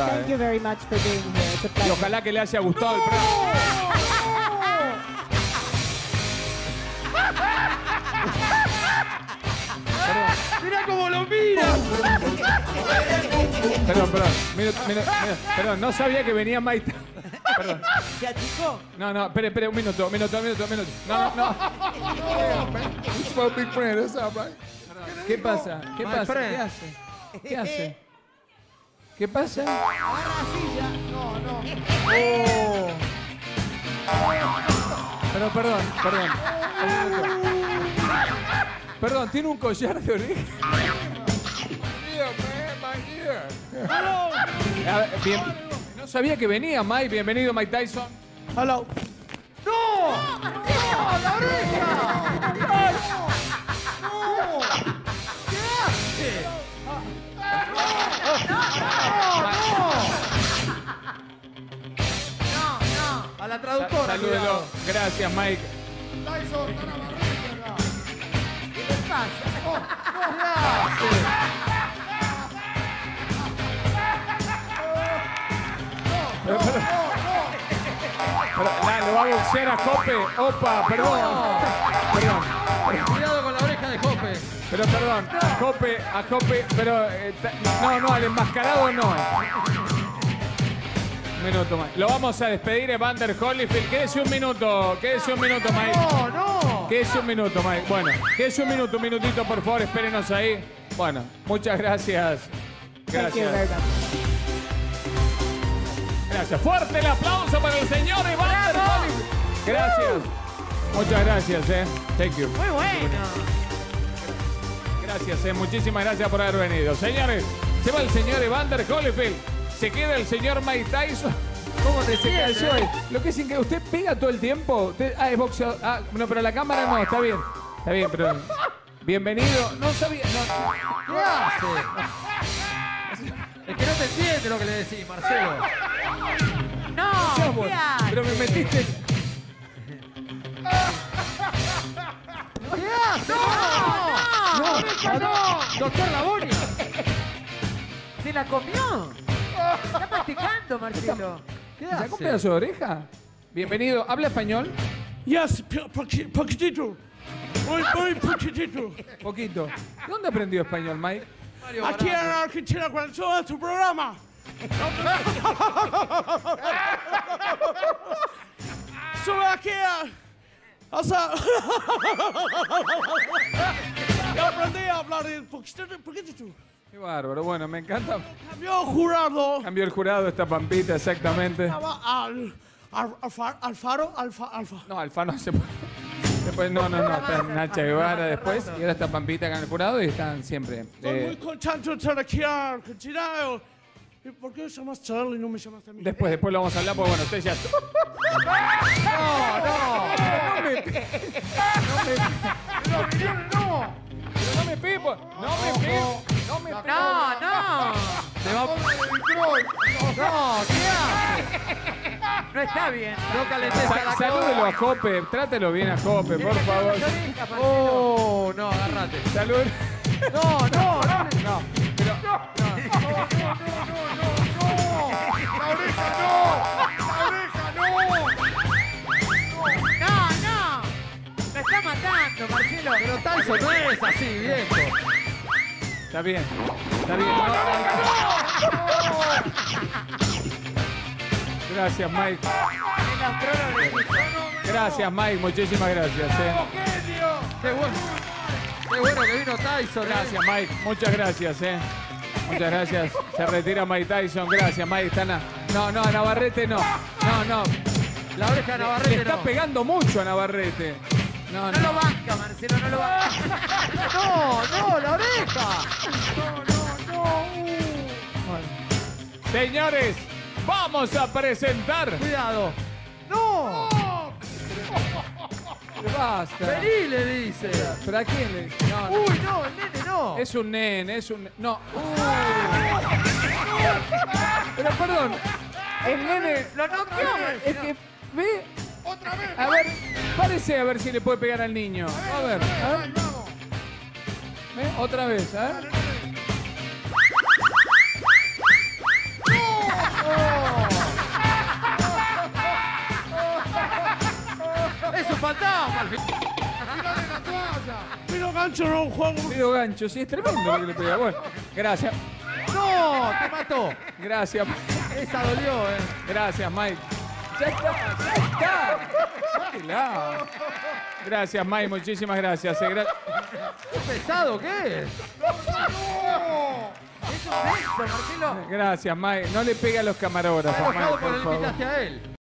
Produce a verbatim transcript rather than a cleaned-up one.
verdad. Thank eh. you very much for being here. It's a Y pleasure. ojalá que le haya gustado el programa. ¡Mira cómo lo mira! Perdón, perdón. Mira, mira, mira. Perdón, no sabía que venía Mike. Perdón. ¿Se achicó? No, no, espere, espere, un minuto, un minuto, un minuto, un minuto. No, no, no. It's my big friend, that's all right. ¿Qué pasa? ¿Qué My pasa? friend. ¿Qué hace? ¿Qué hace? ¿Qué pasa? Agarra la silla. No, no. Oh. Pero perdón, perdón. Un minuto. Perdón, tiene un collar de oreja. Yeah, man, my ear. A ver, bien. No sabía que venía, Mike. Bienvenido, Mike Tyson. ¡Hello! ¡No! ¡No! ¡La oreja! No, no. A la traductora. Salúdelo. cuidado. Gracias, Mike. Tyson, está la barriga acá. ¿Qué le pasa? Pero, pero- pero, la, lo va a boxear a Jope. Opa, perdón. Perdón. Cuidado con la oreja de Jope. Pero perdón. A Jope, a Jope. Pero. eh, ta- no, no, al enmascarado no. Un minuto, Mike. Lo vamos a despedir, Evander Holyfield. Quédese un minuto. Quédese un minuto, Mike. ¡No, no! Quédese un minuto, Mike. Bueno, quédese un minuto, un minutito, por favor. Espérenos ahí. Bueno, muchas gracias. Thank you very Gracias. much. Gracias. Fuerte el aplauso para el señor Evander Holyfield. Gracias. Muchas gracias, eh. Thank you. Muy bueno. Gracias, eh. Muchísimas gracias por haber venido. Señores, se va el señor Evander Holyfield. Se queda el señor Mike Tyson. ¿Cómo te Se cayó sientes? ahí. Lo que es que usted pega todo el tiempo. Usted- ah, es boxeador. Ah, no, pero la cámara no, está bien. Está bien, pero. Bienvenido. No sabía. No. ¿Qué hace? Es que no te entiende lo que le decís, Marcelo. No, Sos vos. ¿qué hace? Pero me metiste. ¿Qué hace? ¡No! ¡No! ¡No! ¡No! ¡Doctor Labonia! ¿Se la comió? Está masticando, Marcelo. ¿Qué ¿Sacó un hace? pedazo de oreja? Bienvenido. ¿Habla español? Yes, p- poqui- poquitito. Muy, muy poquitito. Poquito. ¿De dónde aprendió español, Mike? Mario Aquí en Barato. Argentina, cuando suba tu programa. Sube aquí a... O sea... Yo aprendí a hablar de poquitito, poquitito. Qué bárbaro. Bueno, me encanta. Cambió jurado. Cambió el jurado esta pampita, exactamente. Estaba al... al- Alfa, Alfaro, Alfa, Alfa. No, Alfa no se puede. Después, no, no, no. Está Nacha Guevara después. Y ahora está Pampita acá en el jurado y están siempre. Estoy eh, muy contento de estar aquí en Argentina. ¿Y por qué llamas Charlie y no me llamas a mí? después, después lo vamos a hablar porque bueno, usted ya. No, no. No me pe- No. no me pipo. No me pipo. No me pipo. No, no. Te va... No, ¿qué hace? No está bien. No calentes a Sa- la salúdelo a Jope. Trátelo bien a Jope, por favor. Oh, no, agárrate. Salud. No, no, no. No, pero. ¡La oreja no! ¡La oreja no! No, no. Lo está matando, Marcelo. Pero Tyson no es así, viejo. Está bien. Está bien. No, no, no. Gracias, Mike. El astrólogo le dijo. Gracias, Mike. Muchísimas gracias. eh. Qué bueno. Qué bueno que vino Tyson. ¿eh? Gracias, Mike. Muchas gracias, eh. Muchas gracias. Se retira Mike Tyson. Gracias, Mike. Está na- No, no, a Navarrete no. No, no. La oreja de Le Navarrete está no. pegando mucho a Navarrete. No, No lo no. banca, Marcelo, no lo banca. No, no, la oreja. Señores, vamos a presentar. Cuidado. No. Basta. Vení, le dice. ¿Pero a quién le dice? No, no. Uy, no, el nene no. Es un nene, es un... No. Pero perdón, el nene... Lo noqueó, Es que, ve... A ver, párese a ver si le puede pegar al niño. A ver, a ver. ¿Ve? Otra vez, a ver. al final. ¡Tírale la toalla! Mira, gancho, no juego. Pido gancho, sí, es tremendo lo que le pega. Bueno, gracias. ¡No! ¡Te mató! Gracias. Esa dolió, eh. Gracias, Mike. Ya está, ya está. Sáquela. Gracias, Mike, muchísimas gracias. eh, gra- ¡Qué pesado que es! Es un beso, Marcelo. Gracias, Mike. No le pegue a los Está camarógrafos, Mike, enojado por porque le favor. invitaste a él.